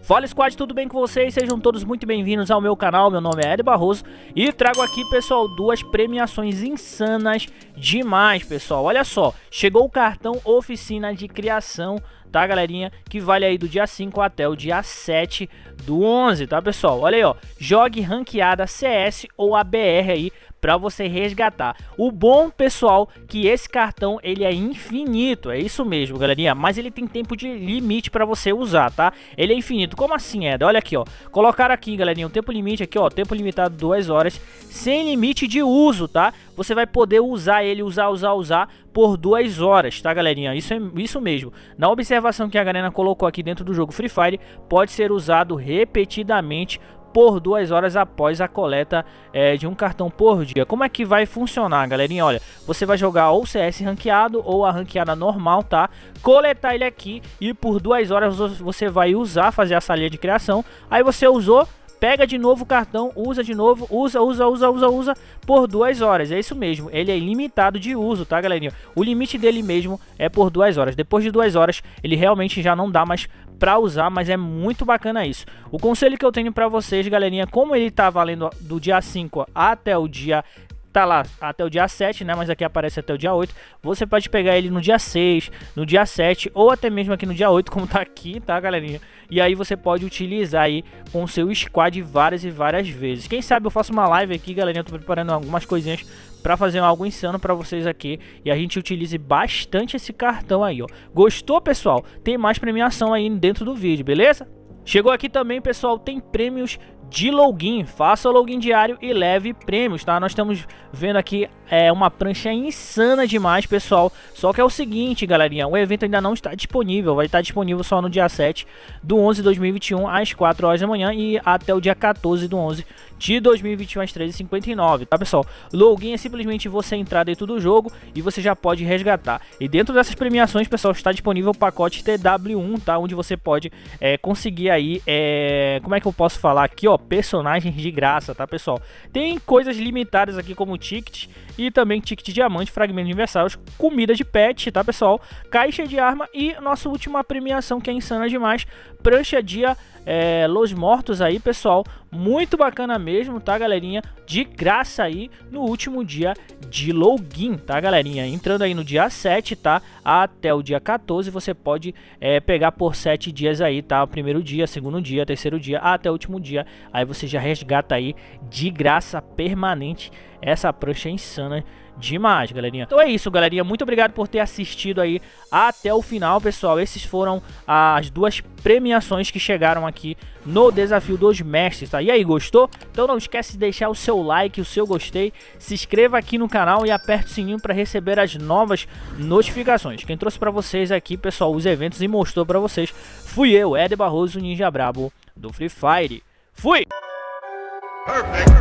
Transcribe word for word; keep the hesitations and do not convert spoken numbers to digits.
Fala Squad, tudo bem com vocês? Sejam todos muito bem-vindos ao meu canal, meu nome é Ed Barroso e trago aqui, pessoal, duas premiações insanas demais, pessoal. Olha só, chegou o cartão Oficina de Criação, tá, galerinha? Que vale aí do dia cinco até o dia sete do onze, tá, pessoal? Olha aí, ó, jogue ranqueada C S ou A B R aí pra você resgatar. O bom, pessoal, que esse cartão ele é infinito, é isso mesmo, galerinha, mas ele tem tempo de limite pra você usar, tá? Ele é infinito. Como assim, Ed? Olha aqui, ó, colocaram aqui, galerinha, o tempo limite aqui, ó, tempo limitado duas horas, sem limite de uso, tá? Você vai poder usar ele, usar, usar, usar por duas horas, tá, galerinha? Isso é isso mesmo. Na observação que a galera colocou aqui dentro do jogo Free Fire, pode ser usado repetidamente por duas horas após a coleta é, de um cartão por dia. Como é que vai funcionar, galerinha? Olha, você vai jogar ou C S ranqueado ou a ranqueada normal, tá? Coletar ele aqui e por duas horas você vai usar, fazer a salinha de criação. Aí você usou, pega de novo o cartão, usa de novo, usa, usa, usa, usa, usa por duas horas. É isso mesmo, ele é ilimitado de uso, tá, galerinha? O limite dele mesmo é por duas horas. Depois de duas horas, ele realmente já não dá mais pra usar, mas é muito bacana isso. O conselho que eu tenho pra vocês, galerinha, como ele tá valendo do dia cinco até o dia... tá lá até o dia sete, né, mas aqui aparece até o dia oito, você pode pegar ele no dia seis, no dia sete ou até mesmo aqui no dia oito, como tá aqui, tá, galerinha? E aí você pode utilizar aí com o seu squad várias e várias vezes. Quem sabe eu faço uma live aqui, galerinha, eu tô preparando algumas coisinhas pra fazer algo insano pra vocês aqui e a gente utilize bastante esse cartão aí, ó. Gostou, pessoal? Tem mais premiação aí dentro do vídeo, beleza? Chegou aqui também, pessoal, tem prêmios de login. Faça o login diário e leve prêmios, tá? Nós estamos vendo aqui é uma prancha insana demais, pessoal. Só que é o seguinte, galerinha, o evento ainda não está disponível. Vai estar disponível só no dia sete do onze de dois mil e vinte e um às quatro horas da manhã e até o dia quatorze do onze de dois mil e vinte e um às treze e cinquenta e nove, tá, pessoal? Login é simplesmente você entrar dentro do jogo e você já pode resgatar. E dentro dessas premiações, pessoal, está disponível o pacote T W um, tá? Onde você pode é, conseguir aí, é... como é que eu posso falar aqui, ó? Personagens de graça, tá, pessoal? Tem coisas limitadas aqui como ticket e também ticket diamante, fragmentos universais, comida de pet, tá, pessoal? Caixa de arma e nossa última premiação que é insana demais, prancha dia é, Los Mortos aí, pessoal. Muito bacana mesmo, tá, galerinha? De graça aí no último dia de login, tá, galerinha? Entrando aí no dia sete, tá? Até o dia quatorze você pode é, pegar por sete dias aí, tá? O primeiro dia, segundo dia, terceiro dia, até o último dia. Aí você já resgata aí de graça permanente essa prancha insana demais, galerinha. Então é isso, galerinha, muito obrigado por ter assistido aí até o final, pessoal. Esses foram as duas premiações que chegaram aqui no desafio dos mestres, tá? E aí, gostou? Então não esquece de deixar o seu like, o seu gostei, se inscreva aqui no canal e aperte o sininho para receber as novas notificações. Quem trouxe para vocês aqui, pessoal, os eventos e mostrou para vocês fui eu, Ed Barroso, Ninja Brabo do Free Fire. Fui! Perfect.